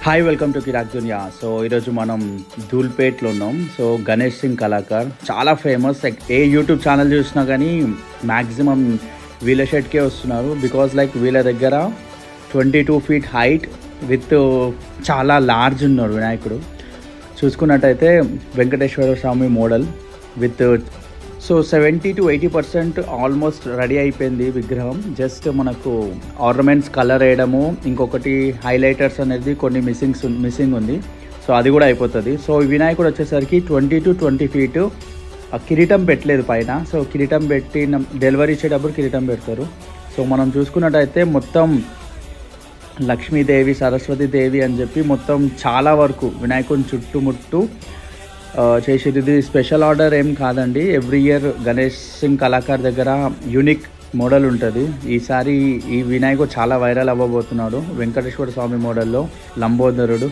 Hi welcome to Kiraak Duniya. So ఈరోజు మనం ధూల్పేట్లో ఉన్నాం. సో గణేష్ సింగ్ కళాకార్ చాలా ఫేమస్. ఏ యూట్యూబ్ ఛానల్ చూసినా కానీ మ్యాక్సిమం వీళ్ళ షెట్కే వస్తున్నారు. బికాజ్ వీళ్ళ దగ్గర 22 feet హైట్ విత్ చాలా లార్జ్ ఉన్నాడు వినాయకుడు. చూసుకున్నట్టయితే Venkateshwara Swamy model with 70 to 80% almost ready అయిపోయింది విగ్రహం. జస్ట్ మనకు ఆర్నమెంట్స్ కలర్ వేయడము, ఇంకొకటి హైలైటర్స్ అనేది కొన్ని మిస్సింగ్ ఉంది. సో అది కూడా అయిపోతుంది. సో వినాయకుడు వచ్చేసరికి 20 to 20 feet. కిరీటం పెట్టలేదు పైన. సో కిరీటం పెట్టి డెలివరీ ఇచ్చేటప్పుడు కిరీటం పెడతారు. సో మనం చూసుకున్నట్టయితే మొత్తం లక్ష్మీదేవి, సరస్వతీదేవి అని చెప్పి మొత్తం చాలా వరకు వినాయకుని చుట్టుముట్టు చేసేది. ఇది స్పెషల్ ఆర్డర్ ఏం కాదండి. ఎవ్రీ ఇయర్ గణేష్ సింగ్ కళాకార్ దగ్గర యూనిక్ మోడల్ ఉంటుంది. ఈసారి ఈ వినాయకుడు చాలా వైరల్ అవ్వబోతున్నాడు. వెంకటేశ్వర స్వామి మోడల్లో లంబోదరుడు.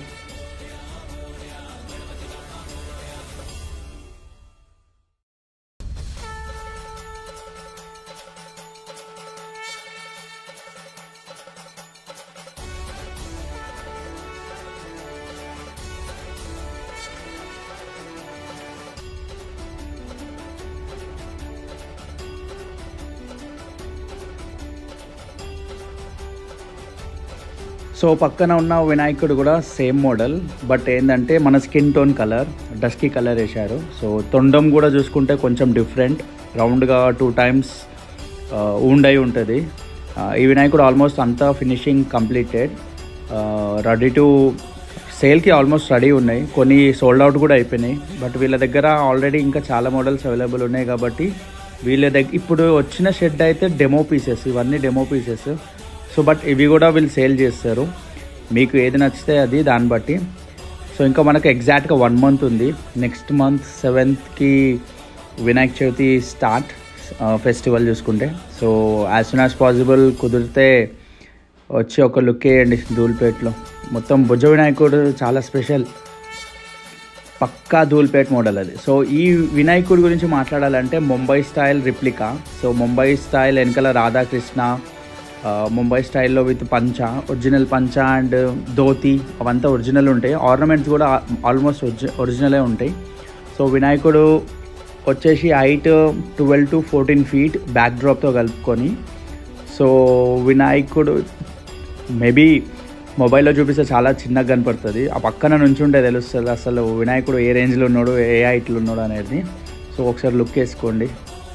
సో పక్కన ఉన్న వినాయకుడు కూడా సేమ్ మోడల్, బట్ ఏంటంటే మన skin tone colour, dusky colour వేశారు. సో తొండం కూడా చూసుకుంటే కొంచెం డిఫరెంట్, రౌండ్గా 2 times ఉండై ఉంటుంది. ఈ వినాయకుడు ఆల్మోస్ట్ అంతా ఫినిషింగ్ కంప్లీటెడ్, రెడీ టు సేల్కి ఆల్మోస్ట్ రెడీ ఉన్నాయి. కొన్ని సోల్డ్ అవుట్ కూడా అయిపోయినాయి. బట్ వీళ్ళ దగ్గర ఆల్రెడీ ఇంకా చాలా మోడల్స్ అవైలబుల్ ఉన్నాయి కాబట్టి వీళ్ళ దగ్గర ఇప్పుడు వచ్చిన షెడ్ అయితే డెమో పీసెస్, ఇవన్నీ డెమో పీసెస్. సో బట్ ఇవి కూడా వీళ్ళు సేల్ చేస్తారు. మీకు ఏది నచ్చితే అది దాన్ని బట్టి. సో ఇంకా మనకు ఎగ్జాక్ట్గా 1 month ఉంది. Next month 7th Vinayaka Chavithi start festival చూసుకుంటే. So as soon as possible కుదిరితే వచ్చి ఒక లుక్ వేయండి ధూల్పేట్లో. మొత్తం భుజ వినాయకుడు చాలా స్పెషల్, పక్కా ధూల్పేట్ మోడల్ అది. సో ఈ వినాయకుడి గురించి మాట్లాడాలంటే Mumbai style replica. So Mumbai style వెనకాల రాధాకృష్ణ, ముంబై స్టైల్లో విత్ పంచా, ఒరిజినల్ పంచా అండ్ ధోతి అవంతా ఒరిజినల్ ఉంటాయి. ఆర్నమెంట్స్ కూడా ఆల్మోస్ట్ ఒరిజినలే ఉంటాయి. సో వినాయకుడు వచ్చేసి హైట్ 12 to 14 feet బ్యాక్ డ్రాప్తో కలుపుకొని. సో వినాయకుడు మేబీ మొబైల్లో చూపిస్తే చాలా చిన్నగా కనపడుతుంది. ఆ పక్కన నుంచి ఉంటే తెలుస్తుంది అసలు వినాయకుడు ఏ రేంజ్లో ఉన్నాడు, ఏ హైట్లో ఉన్నాడు అనేది. సో ఒకసారి లుక్ వేసుకోండి.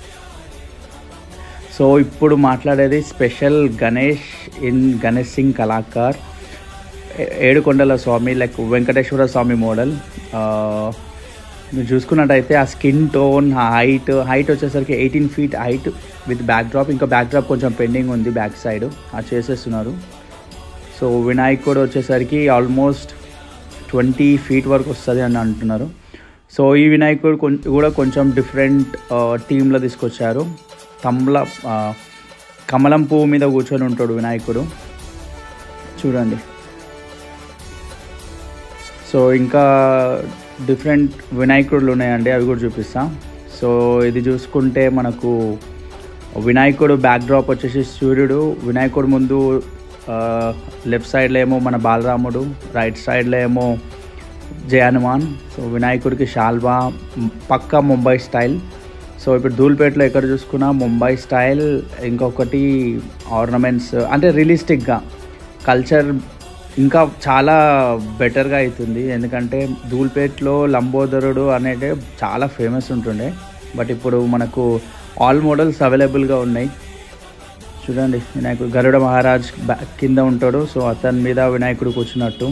సో ఇప్పుడు మాట్లాడేది స్పెషల్ గణేష్ సింగ్ కళాకార్, ఏడుకొండల స్వామి వెంకటేశ్వర స్వామి మోడల్. మీరు చూసుకున్నట్టయితే ఆ స్కిన్ టోన్, హైట్ వచ్చేసరికి 18 feet height with back drop. ఇంకా బ్యాక్ డ్రాప్ కొంచెం పెండింగ్ ఉంది బ్యాక్ సైడ్, అది చేసేస్తున్నారు. సో వినాయకుడు వచ్చేసరికి ఆల్మోస్ట్ 20 feet వరకు వస్తుంది అని అంటున్నారు. సో ఈ వినాయకుడు కూడా కొంచెం డిఫరెంట్ థీమ్లో తీసుకొచ్చారు. కమలం పువ్వు మీద కూర్చొని ఉంటాడు వినాయకుడు, చూడండి. సో ఇంకా డిఫరెంట్ వినాయకుడులు ఉన్నాయండి, అవి కూడా చూపిస్తాం. సో ఇది చూసుకుంటే మనకు వినాయకుడు బ్యాక్ డ్రాప్ వచ్చేసి సూర్యుడు, వినాయకుడు ముందు లెఫ్ట్ సైడ్లో ఏమో మన బాలరాముడు, రైట్ సైడ్లో ఏమో జయ హనుమాన్. సో వినాయకుడికి షాల్వా, పక్కా ముంబై స్టైల్. సో ఇప్పుడు ధూల్పేట్లో ఎక్కడ చూసుకున్నా ముంబై స్టైల్. ఇంకొకటి ఆర్నమెంట్స్ అంటే రియలిస్టిక్గా కల్చర్ ఇంకా చాలా బెటర్గా అవుతుంది. ఎందుకంటే ధూల్పేట్లో లంబోదరుడు అనేది చాలా ఫేమస్ ఉంటుండే, బట్ ఇప్పుడు మనకు ఆల్ మోడల్స్ అవైలబుల్గా ఉన్నాయి. చూడండి వినాయకుడు గరుడ మహారాజ్ కింద ఉంటాడు. సో అతని మీద వినాయకుడు కూర్చున్నట్టు.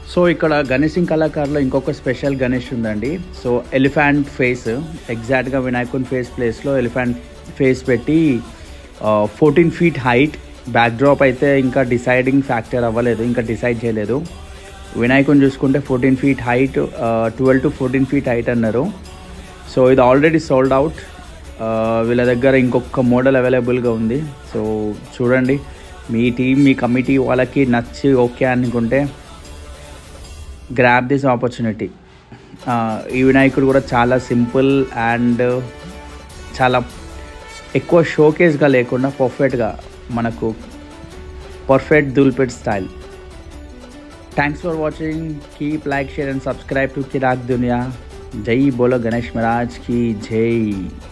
సో ఇక్కడ గణేశం కళాకారులో ఇంకొక స్పెషల్ గణేష్ ఉందండి. సో ఎలిఫెంట్ ఫేస్, ఎగ్జాక్ట్గా వినాయకుని ఫేస్ ప్లేస్లో ఎలిఫెంట్ ఫేస్ పెట్టి 14 feet హైట్. బ్యాక్ డ్రాప్ అయితే ఇంకా డిసైడింగ్ ఫ్యాక్టర్ అవ్వలేదు, ఇంకా డిసైడ్ చేయలేదు. వినాయకుని చూసుకుంటే 14 feet height, 12 to 14 feet height అన్నారు. సో ఇది ఆల్రెడీ సోల్డ్ అవుట్. వీళ్ళ దగ్గర ఇంకొక మోడల్ అవైలబుల్గా ఉంది. సో చూడండి, మీ టీం మీ కమిటీ వాళ్ళకి నచ్చి ఓకే అనుకుంటే గ్రాబ్ దిస్ ఆపర్చునిటీ. ఈ వినాయకుడు కూడా చాలా సింపుల్ అండ్ చాలా ఎక్కువ షోకేస్గా లేకుండా పర్ఫెక్ట్గా మనకు perfect Dhoolpet style. Thanks for watching. Keep like, share and subscribe to Kiraak Duniya. జై బోలో గణేష్ మహారాజ్ की जय.